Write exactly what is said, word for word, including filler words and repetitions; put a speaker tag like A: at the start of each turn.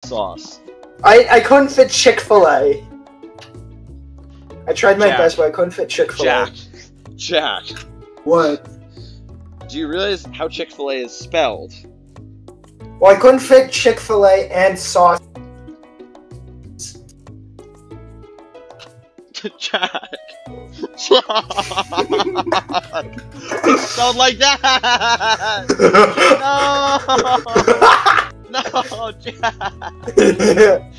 A: Sauce.
B: I, I couldn't fit Chick-fil-A. I tried my
A: Jack.
B: best, but I couldn't fit Chick-fil-A.
A: Jack. Jack.
B: What?
A: Do you realize how Chick-fil-A is spelled?
B: Well, I couldn't fit Chick-fil-A and sauce.
A: Jack. Jack. It's spelled like that. No. No, Jack.